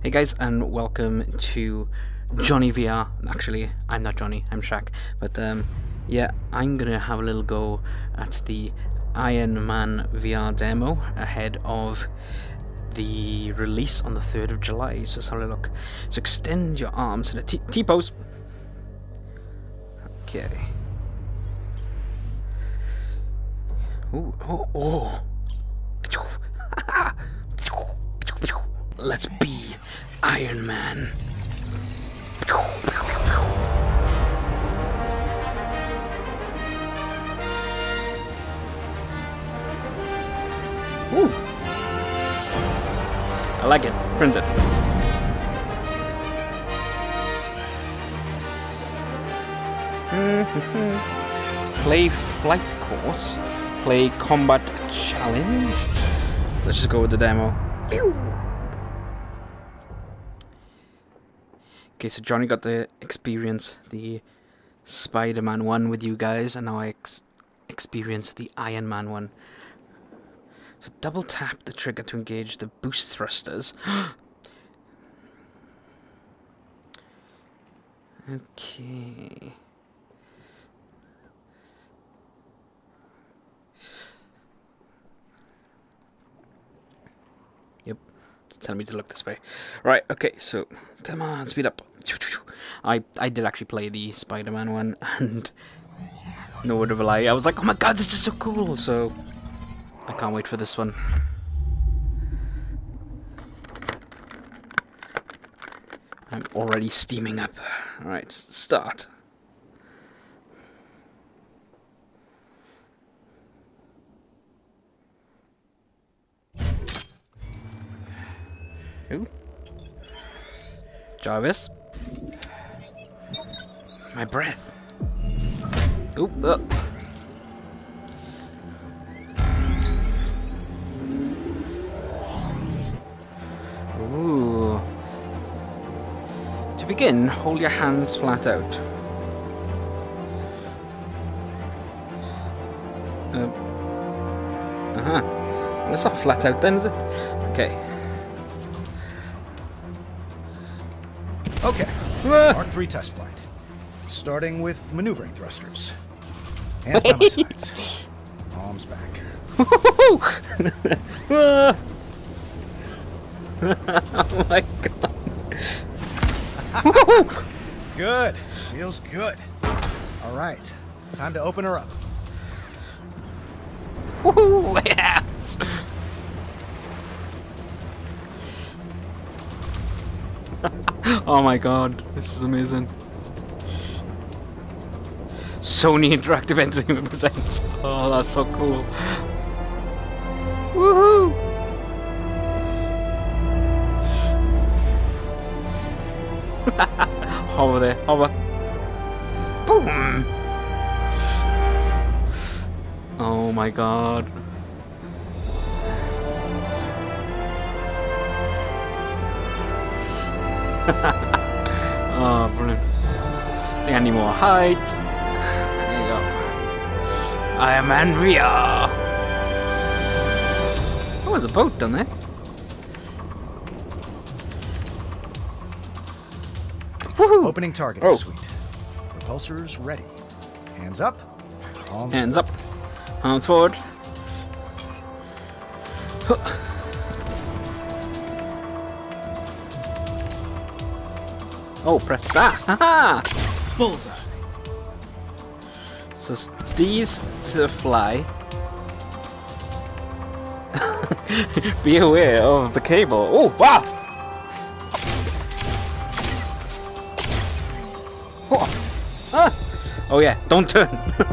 Hey guys, and welcome to Johnny VR. Actually, I'm not Johnny, I'm Shaq. But yeah, I'm gonna have a little go at the Iron Man VR demo ahead of the release on the 3rd of July. So let's have a look. So extend your arms in a T-pose. Okay. Ooh, oh, oh. Let's be Iron Man. Ooh. I like it. Print it. Play flight course. Play combat challenge. Let's just go with the demo. Pew! Okay, so Johnny got to experience the Spider-Man one with you guys, and now I experience the Iron Man one. So double tap the trigger to engage the boost thrusters. Okay. Yep, it's telling me to look this way. Right, okay, so come on, speed up. I did actually play the Spider-Man one, and no word of a lie, I was like, oh my god, this is so cool, so I can't wait for this one. I'm already steaming up. Alright, start. Ooh. Jarvis. My breath. Oop. Ooh. To begin, hold your hands flat out. Well, it's not flat out then, is it? Okay. Okay, Mark III test flight. Starting with maneuvering thrusters. Hands by my sides. Arms back. Oh my god. Good. Feels good. All right, time to open her up. Woohoo! Yes! Oh my god, this is amazing. Sony Interactive Entertainment presents. Oh, that's so cool. Woohoo! Hover there, hover. Boom! Oh my god. Oh, brilliant. Think I need more height. There you go. Iron Man VR. Oh, there's a boat down there. Woohoo! Opening target suite. Repulsors ready. Hands up. Hands up. Arms forward. Oh, press that. Haha! Bullseye. So these to fly. Be aware of the cable. Oh, wow! Oh, ah. Oh yeah, don't turn.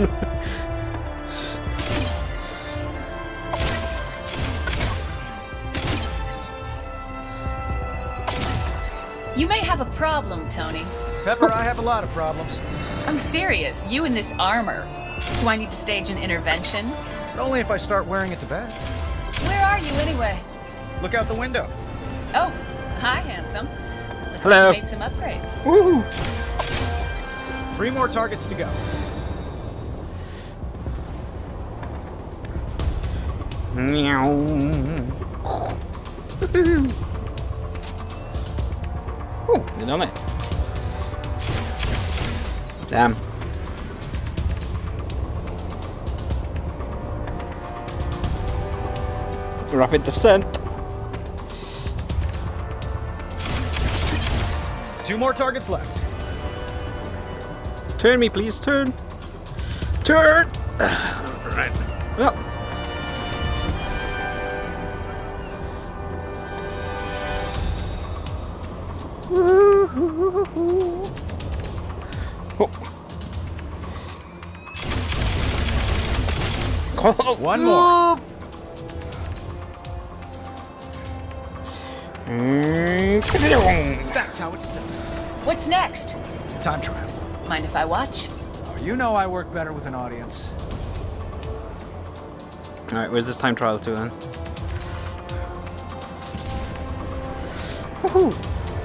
You may have a problem, Tony. Pepper, I have a lot of problems. I'm serious. You in this armor. Do I need to stage an intervention? But only if I start wearing it to bed. Where are you anyway? Look out the window. Oh, hi, handsome. Looks Hello. like you made some upgrades. Woo! 3 more targets to go. Meow. Oh, we done it. Damn. Rapid descent. 2 more targets left. Turn me, please. Turn. Turn. Right. Well. Oh. One more. That's how it's done. What's next? Time trial. Mind if I watch? Oh, you know I work better with an audience. Alright, where's this time trial to then? Woohoo!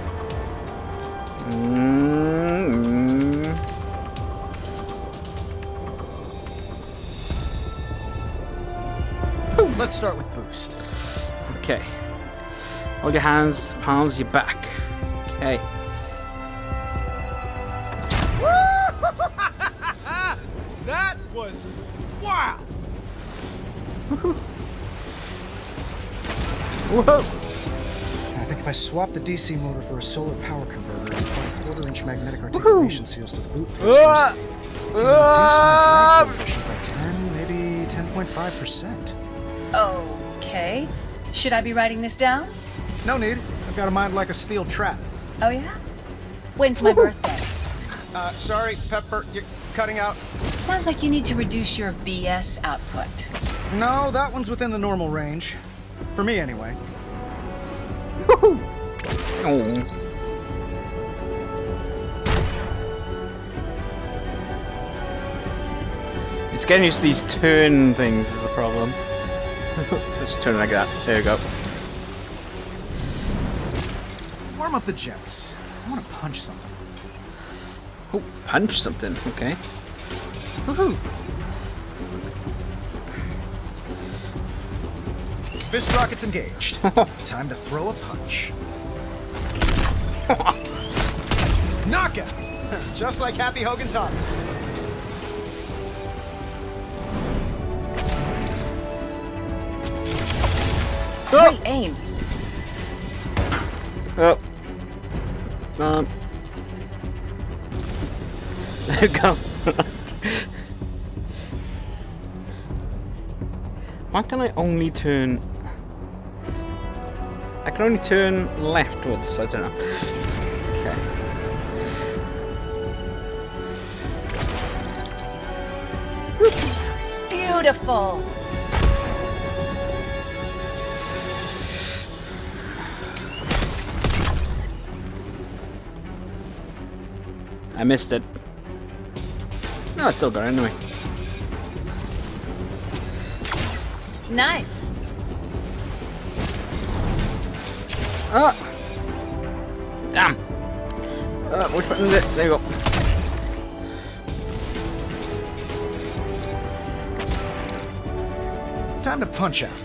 Let's start with boost. Okay. Hold your hands, palms, your back. Okay. That was wow. Whoa! I think if I swap the DC motor for a solar power converter and apply 1/4-inch magnetic articulation seals to the boot thrusters, it can reduce my drag coefficient by 10, maybe 10.5%. Okay. Should I be writing this down? No need. I've got a mind like a steel trap. Oh, yeah? When's my birthday? Sorry, Pepper, you're cutting out. Sounds like you need to reduce your BS output. No, that one's within the normal range. For me, anyway. Oh. It's getting used to these turn things is the problem. Let's turn it like that. There you go. Warm up the jets. I want to punch something. Oh, punch something. Okay. Woohoo! Fist rockets engaged. Time to throw a punch. Knockout! Just like Happy Hogan taught me. Great aim. Oh. There you go. Why can I only turn... I can only turn leftwards, I don't know. Okay. Beautiful. I missed it. No, I still got it anyway. Nice. Ah! Damn! Which button is it? There you go. Time to punch out.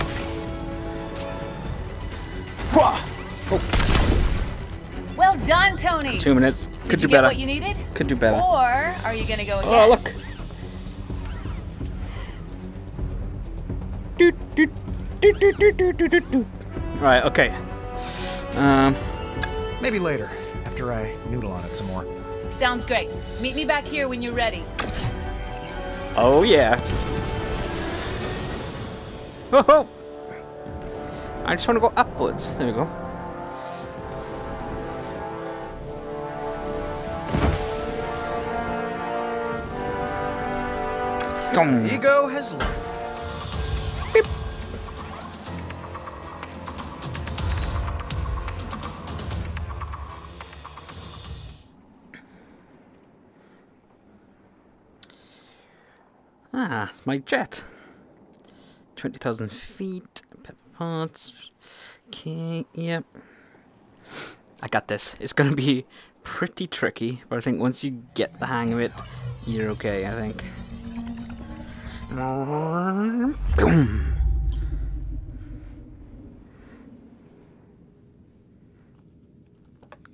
Oh, Well done, Tony. 2 minutes. Could Did do you get better. what you needed? Could do better. Or are you gonna go again? Oh, look! Right, okay. Maybe later, after I noodle on it some more. Sounds great. Meet me back here when you're ready. Oh, yeah. Whoa! I just want to go upwards. There we go. Ego has learned. Beep. Ah, it's my jet. 20,000 feet. Pepper parts. Okay, yep. I got this. It's gonna be pretty tricky, but I think once you get the hang of it, you're okay, I think.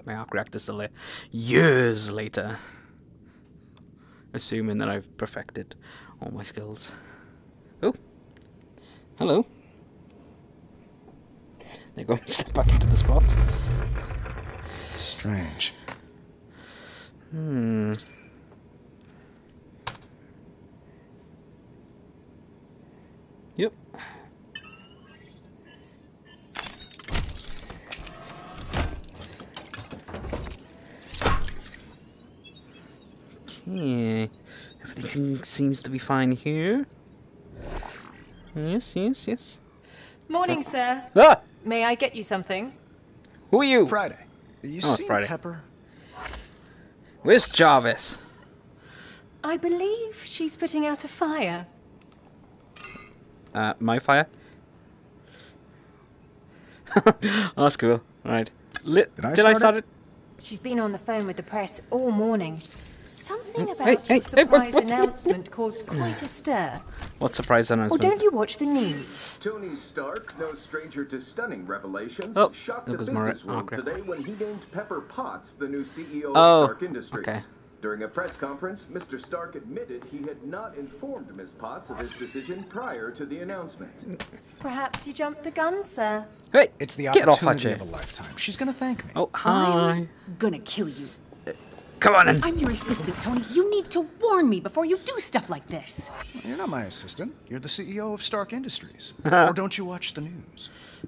my arc reactor's still there. Years later. Assuming that I've perfected all my skills. Oh. Hello. There you go. Step back into the spot. Strange. Yep. Okay. Everything seems to be fine here. Yes, yes, yes. Morning, sir. Ah! May I get you something? Who are you? Friday. You Oh, see Friday. Pepper? Where's Jarvis? I believe she's putting out a fire. My fire? Oh, that's cool. Alright. Did I start it? She's been on the phone with the press all morning. Something about Hey, your hey, surprise what? announcement caused quite a stir. What surprise Or announcement? don't you watch the news? Tony Stark, no stranger to stunning revelations, Oh, shocked there the goes business Mara. world Okay. today when he named Pepper Potts the new CEO Oh, of Stark Industries. okay. During a press conference, Mr. Stark admitted he had not informed Ms. Potts of his decision prior to the announcement. Perhaps you jumped the gun, sir. Hey! It's the Get off that opportunity chair. of a lifetime. She's gonna thank me. Oh, hi. I'm gonna kill you. Come on in. I'm your assistant, Tony. You need to warn me before you do stuff like this. You're not my assistant. You're the CEO of Stark Industries. Or don't you watch the news?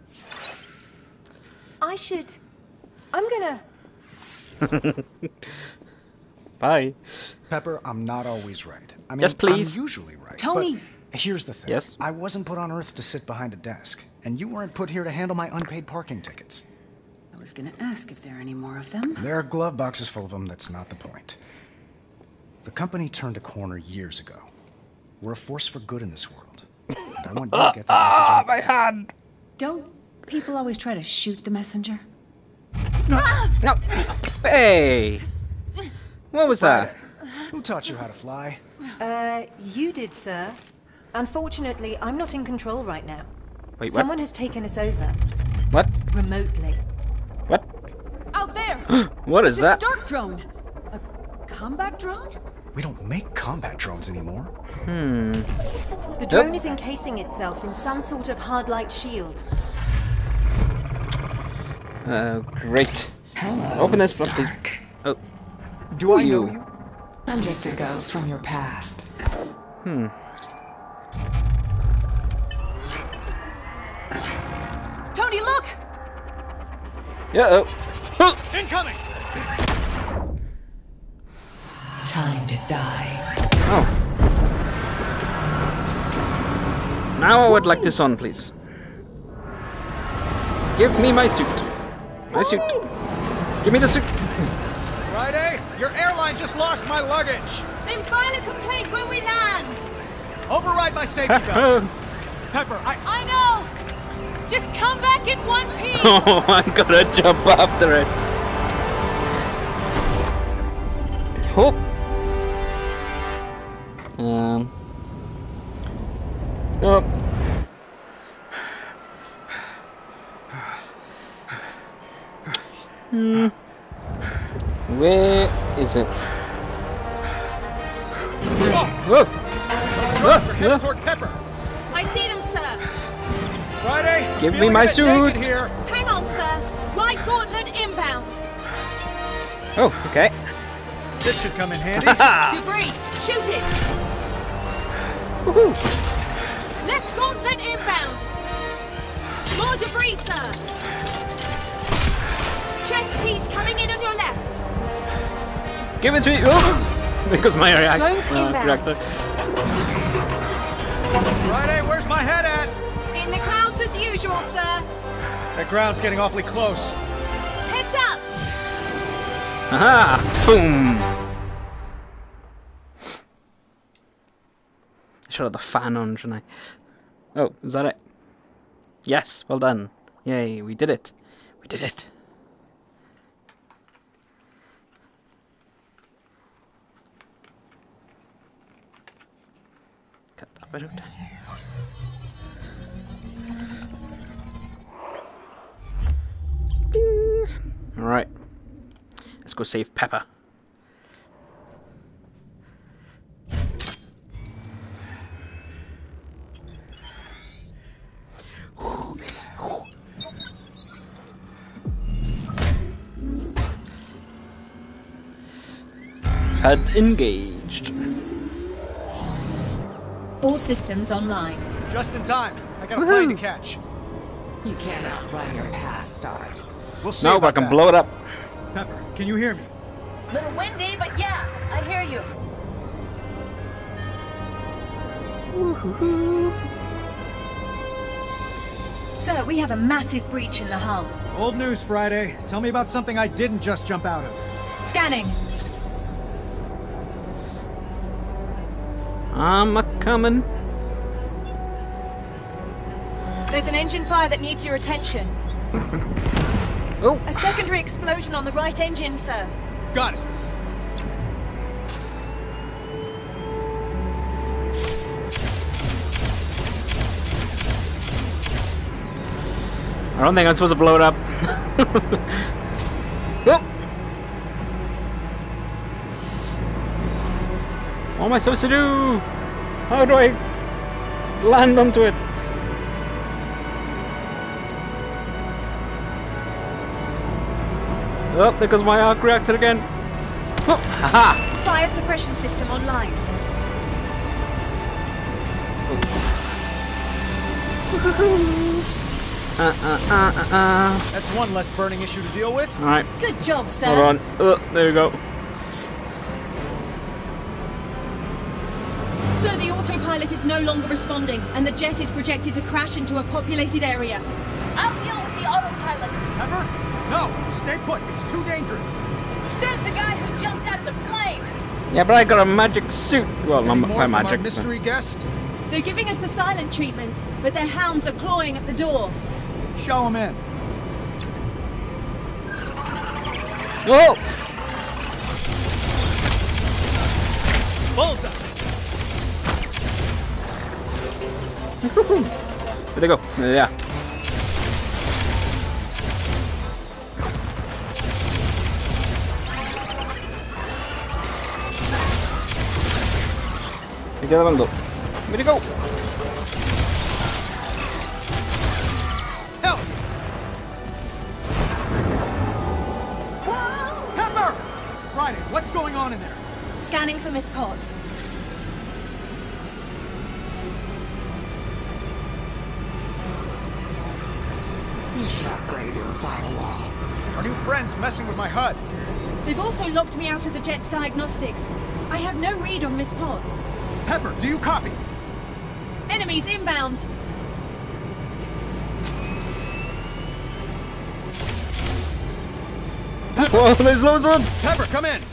I'm gonna... Bye. Pepper, I'm not always right. I mean, Yes, please. I'm usually right. Tony! But here's the thing. Yes? I wasn't put on Earth to sit behind a desk, and you weren't put here to handle my unpaid parking tickets. I was gonna ask if there are any more of them. There are glove boxes full of them. That's not the point. The company turned a corner years ago. We're a force for good in this world. And I want you to get that message out. My hand. Don't people always try to shoot the messenger? No. Hey. What was that? Who taught you how to fly? You did, sir. Unfortunately, I'm not in control right now. Wait, what? Someone has taken us over, What? remotely. What? Out there! What is It's a that? Stark drone! A combat drone? We don't make combat drones anymore. The drone is encasing itself in some sort of hard-light shield. Great. Open this, please. Oh. Do I you? know you? I'm just a ghost from your past. Tony, look! Yeah. Oh. Incoming! Time to die. Oh. Now I would like this on, please. Give me my suit. My suit. Give me the suit. Friday, your airline just lost my luggage. Then file a complaint when we land. Override my safety belt. Pepper, I know! Just come back in one piece! Oh, I'm gonna jump after it. Oh. Oh. Where is it? Whoa. drones are headed toward Pepper. I see them, sir. Friday, Give me feeling my a bit naked suit. Here. Hang on, sir. Right gauntlet inbound. Oh, okay. This should come in handy. Debris. Shoot it. Woohoo. Left gauntlet inbound. More debris, sir. Chest piece coming in on your left. Give it to me. Oh. Because my Drones inbound. reactor. Friday, where's my head at? In the clouds as usual, sir. That ground's getting awfully close. Heads up. Aha! Boom! I should have the fan on, shouldn't I? Oh, is that it? Yes, well done. Yay, we did it. We did it. Cut that bit out. Ding! Alright. Let's go save Pepper. HUD engaged. All systems online. Just in time. I got a plane to catch. You can't outrun your past, Stark. We'll see. No, but I about can that. blow it up. Pepper, can you hear me? Little windy, but yeah, I hear you. Sir, we have a massive breach in the hull. Old news, Friday. Tell me about something I didn't just jump out of. Scanning. I'm a-coming. There's an engine fire that needs your attention. Oh. A secondary explosion on the right engine, sir. Got it. I don't think I'm supposed to blow it up. Oh. What am I supposed to do? How do I land onto it? Oh, there goes my arc reactor again. Oh, haha! Fire suppression system online. That's one less burning issue to deal with. Alright, Good job, sir. hold on. There we go. Sir, the autopilot is no longer responding, and the jet is projected to crash into a populated area. I'll deal with the autopilot. Pepper? No, stay put. It's too dangerous. Says the guy who jumped out of the plane. Yeah, but I got a magic suit. Well, Any not more quite from our magic. but- mystery guest? They're giving us the silent treatment, but their hounds are clawing at the door. Show him in. Whoa! Bullseye. Where'd they go? Yeah. Me queda bando. Where'd he go? Help! Pepper! Friday, what's going on in there? Scanning for Miss Potts. You should upgrade your firewall. Our new friend's messing with my HUD. They've also locked me out of the jet's diagnostics. I have no read on Miss Potts. Pepper, do you copy? Enemies inbound. Whoa, there's loads of them! Pepper, come in.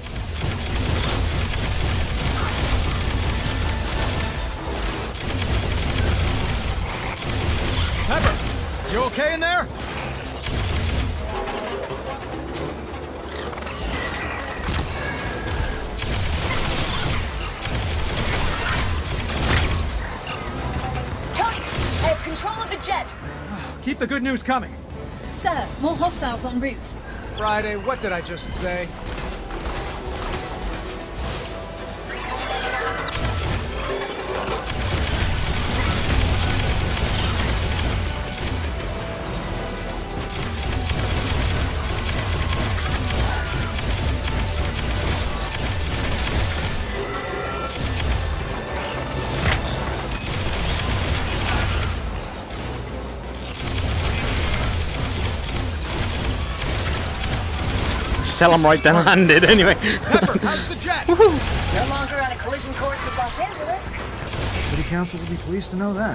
Pepper, you okay in there? Tony, I have control of the jet. Keep the good news coming. Sir, more hostiles en route. Friday, what did I just say? Tell him right then landed anyway. Pepper, how's the jet? No longer on a collision course with Los Angeles. City Council will be pleased to know that.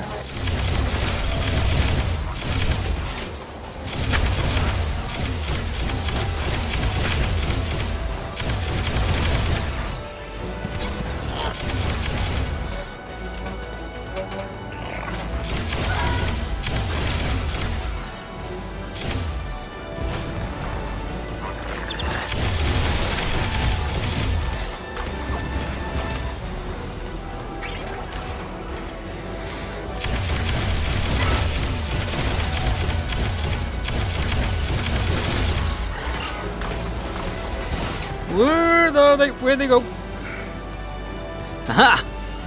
Where'd they go? Aha!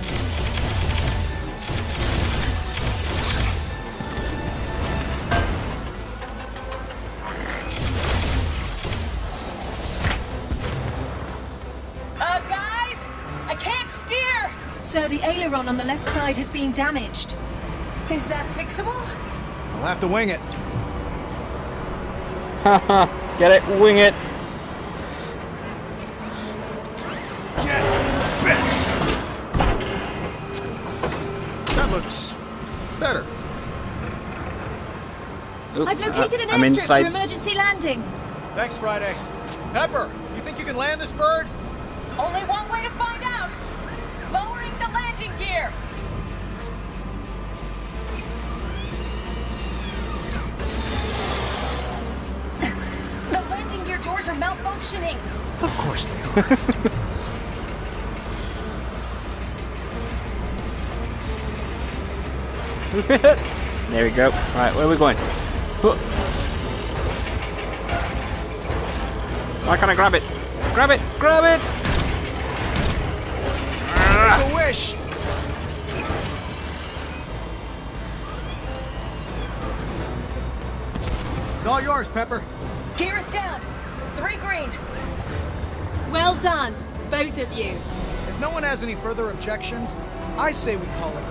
Guys, I can't steer. Sir, the aileron on the left side has been damaged. Is that fixable? I'll have to wing it. Haha, get it, wing it. Get bent. That looks better. Oop, I've located an I'm airstrip inside. for emergency landing. Thanks, Friday. Pepper, you think you can land this bird? Only one way to find out. Lowering the landing gear. The landing gear doors are malfunctioning. Of course they are. There we go. Alright, where are we going? Why can't I grab it? Grab it! Grab it! Make a wish. It's all yours, Pepper. Gear is down. 3 green. Well done, both of you. If no one has any further objections, I say we call it.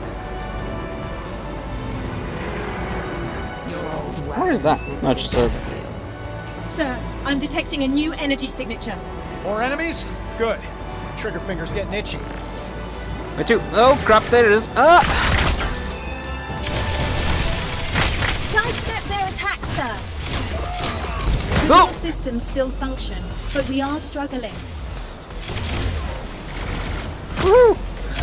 What is that? No, just a... Sir, I'm detecting a new energy signature. More enemies? Good. Trigger finger's getting itchy. Me too. Oh crap, there it is. Ah! Sidestep their attack, sir. The Go! systems still function, but we are struggling. Woohoo!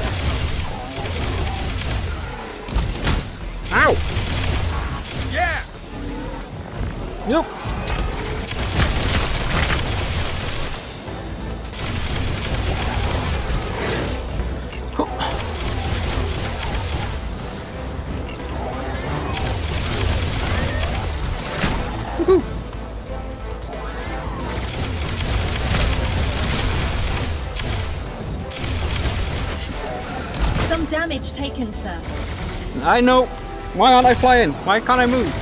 Ow! Yeah! Nope. Some damage taken, sir. I know. Why aren't I flying? Why can't I move?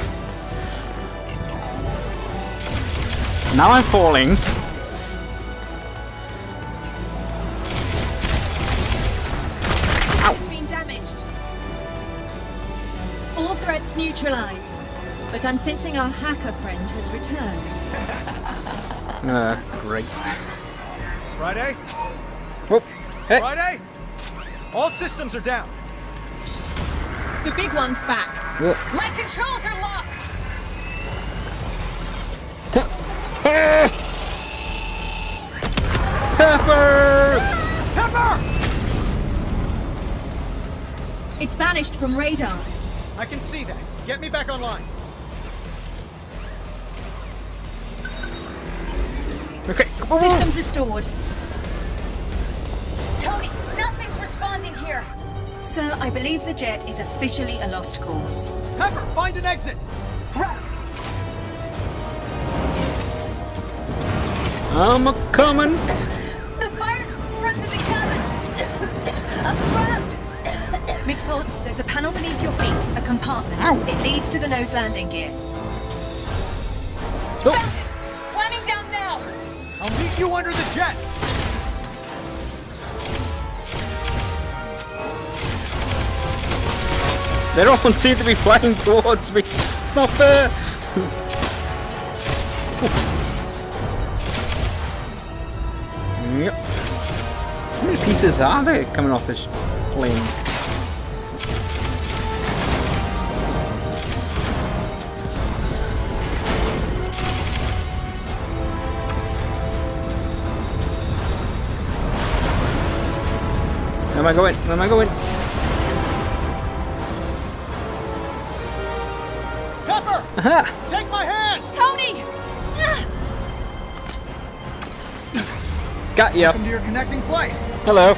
Now I'm falling. It's been damaged. All threats neutralized. But I'm sensing our hacker friend has returned. Great. Friday? Whoop. Hey. Friday? All systems are down. The big one's back. My controls are locked. Pepper! Pepper! It's vanished from radar. I can see that. Get me back online. Okay. Systems restored. Tony, nothing's responding here. Sir, I believe the jet is officially a lost cause. Pepper, find an exit. Right. I'm a coming. The fire runs through the cabin. I'm trapped. Miss Potts, there's a panel beneath your feet, a compartment. Ow. It leads to the nose landing gear. Oh. Found it. Climbing down now. I'll meet you under the jet. They don't seem to be flying towards me. It's not fair. Yep. How many pieces are there coming off this plane? Where am I going? Where am I going? Pepper! Aha! Take my hand! Tony! Got ya. Welcome to your connecting flight. Hello.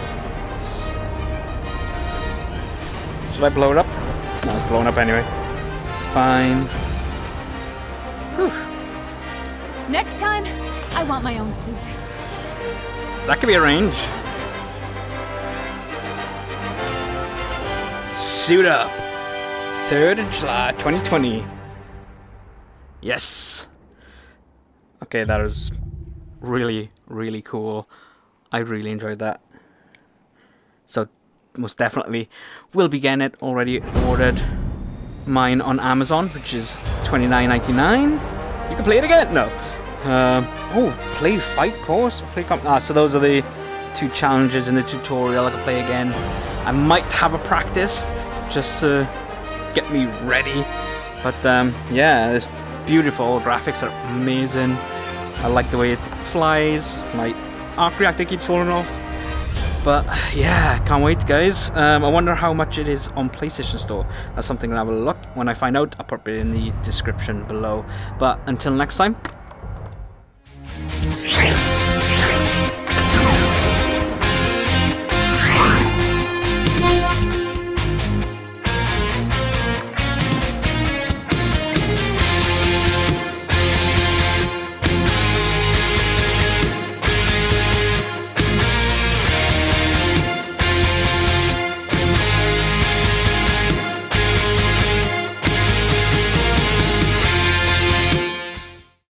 Should I blow it up? No, it's blown up anyway. It's fine. Whew. Next time, I want my own suit. That could be arranged. Suit up. 3rd of July 2020. Yes. Okay, that was really, really cool. I really enjoyed that. So, most definitely will be getting it. Already ordered mine on Amazon, which is $29.99. You can play it again? No. Oh, play fight course. So those are the 2 challenges in the tutorial I can play again. I might have a practice just to get me ready. But yeah, this beautiful graphics are amazing. I like the way it flies. My arc reactor keeps falling off. But yeah, can't wait, guys. I wonder how much it is on PlayStation Store. That's something I'll have a look. When I find out, I'll put it in the description below. But until next time,